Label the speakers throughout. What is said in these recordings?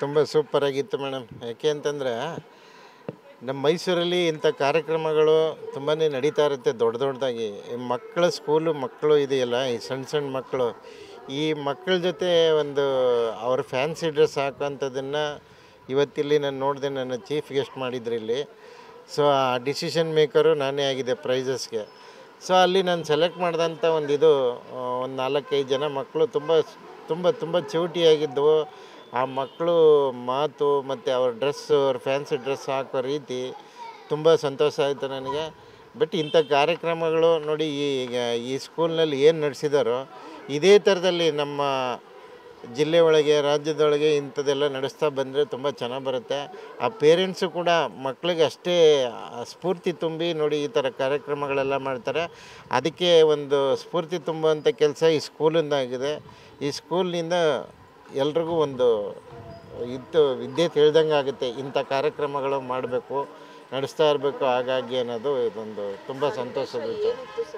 Speaker 1: ತುಂಬ ಸೂಪರಾಗಿತ್ತು ಮೇಡಮ್. ಯಾಕೆ ಅಂತಂದರೆ ನಮ್ಮ ಮೈಸೂರಲ್ಲಿ ಇಂಥ ಕಾರ್ಯಕ್ರಮಗಳು ತುಂಬಾ ನಡೀತಾ ಇರುತ್ತೆ ದೊಡ್ಡ ದೊಡ್ಡದಾಗಿ. ಈ ಮಕ್ಕಳ ಸ್ಕೂಲು ಮಕ್ಕಳು ಇದೆಯಲ್ಲ, ಈ ಸಣ್ಣ ಸಣ್ಣ ಮಕ್ಕಳು, ಈ ಮಕ್ಕಳ ಜೊತೆ ಒಂದು ಅವ್ರ ಫ್ಯಾನ್ಸಿ ಡ್ರೆಸ್ ಹಾಕೋಂಥದ್ದನ್ನು ಇವತ್ತಿಲ್ಲಿ ನಾನು ನೋಡಿದೆ. ನನ್ನ ಚೀಫ್ ಗೆಸ್ಟ್ ಮಾಡಿದ್ರು ಇಲ್ಲಿ. ಸೊ ಆ ಡಿಸಿಷನ್ ಮೇಕರು ನಾನೇ ಆಗಿದೆ ಪ್ರೈಸಸ್ಗೆ. ಸೊ ಅಲ್ಲಿ ನಾನು ಸೆಲೆಕ್ಟ್ ಮಾಡಿದಂಥ ಒಂದು 4-5 ಜನ ಮಕ್ಕಳು ತುಂಬ ತುಂಬ ತುಂಬ ಚೂಟಿಯಾಗಿದ್ದವು. ಆ ಮಕ್ಕಳು ಮಾತು ಮತ್ತು ಅವ್ರ ಡ್ರೆಸ್ಸು, ಅವ್ರ ಫ್ಯಾನ್ಸಿ ಡ್ರೆಸ್ ಹಾಕೋ ರೀತಿ ತುಂಬ ಸಂತೋಷ ಆಯಿತು ನನಗೆ. ಬಟ್ ಇಂಥ ಕಾರ್ಯಕ್ರಮಗಳು ನೋಡಿ, ಈಗ ಈ ಸ್ಕೂಲ್ನಲ್ಲಿ ಏನು ನಡೆಸಿದಾರೋ ಇದೇ ಥರದಲ್ಲಿ ನಮ್ಮ ಜಿಲ್ಲೆ ಒಳಗೆ, ರಾಜ್ಯದೊಳಗೆ ಇಂಥದ್ದೆಲ್ಲ ನಡೆಸ್ತಾ ಬಂದರೆ ತುಂಬ ಚೆನ್ನಾಗಿ ಬರುತ್ತೆ. ಆ ಪೇರೆಂಟ್ಸು ಕೂಡ ಮಕ್ಕಳಿಗೆ ಅಷ್ಟೇ ಸ್ಫೂರ್ತಿ ತುಂಬಿ ನೋಡಿ ಈ ಥರ ಕಾರ್ಯಕ್ರಮಗಳೆಲ್ಲ ಮಾಡ್ತಾರೆ. ಅದಕ್ಕೆ ಒಂದು ಸ್ಫೂರ್ತಿ ತುಂಬುವಂಥ ಕೆಲಸ ಈ ಸ್ಕೂಲಿಂದ ಆಗಿದೆ. ಈ ಸ್ಕೂಲ್ನಿಂದ ಎಲ್ರಿಗೂ ಒಂದು ವಿದ್ಯೆ ತಿಳಿದಂಗೆ ಆಗುತ್ತೆ. ಇಂಥ ಕಾರ್ಯಕ್ರಮಗಳು ಮಾಡಬೇಕು, ನಡೆಸ್ತಾ ಇರಬೇಕು ಹಾಗಾಗಿ ಅನ್ನೋದು ಇದೊಂದು ತುಂಬ ಸಂತೋಷದ ವಿಚಾರ.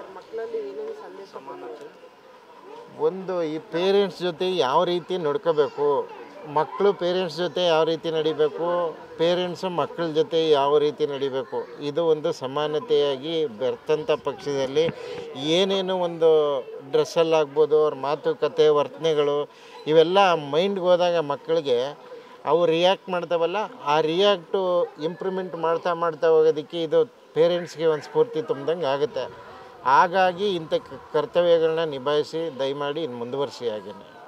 Speaker 1: ಈ ಪೇರೆಂಟ್ಸ್ ಜೊತೆ ಯಾವ ರೀತಿ ನಡ್ಕೋಬೇಕು, ಮಕ್ಕಳು ಪೇರೆಂಟ್ಸ್ ಜೊತೆ ಯಾವ ರೀತಿ ನಡಿಬೇಕು, ಪೇರೆಂಟ್ಸು ಮಕ್ಕಳ ಜೊತೆ ಯಾವ ರೀತಿ ನಡಿಬೇಕು, ಇದು ಒಂದು ಸಮಾನತೆಯಾಗಿ ಬೆರ್ತಂಥ ಪಕ್ಷದಲ್ಲಿ ಏನೇನು ಒಂದು ಡ್ರೆಸ್ಸಲ್ಲಾಗ್ಬೋದು, ಅವ್ರ ಮಾತುಕತೆ, ವರ್ತನೆಗಳು ಇವೆಲ್ಲ ಮೈಂಡ್ಗೆ ಹೋದಾಗ ಮಕ್ಕಳಿಗೆ ಅವು ರಿಯಾಕ್ಟ್ ಮಾಡ್ತಾವಲ್ಲ, ಆ ರಿಯಾಕ್ಟು ಇಂಪ್ರೂವ್ಮೆಂಟ್ ಮಾಡ್ತಾ ಹೋಗೋದಕ್ಕೆ ಇದು ಪೇರೆಂಟ್ಸ್ಗೆ ಒಂದು ಸ್ಫೂರ್ತಿ ತುಂಬ್ದಂಗೆ ಆಗುತ್ತೆ. ಹಾಗಾಗಿ ಇಂಥ ಕರ್ತವ್ಯಗಳನ್ನ ನಿಭಾಯಿಸಿ ದಯಮಾಡಿ ಇನ್ನು ಮುಂದುವರಿಸಿ ಹಾಗೇನೆ.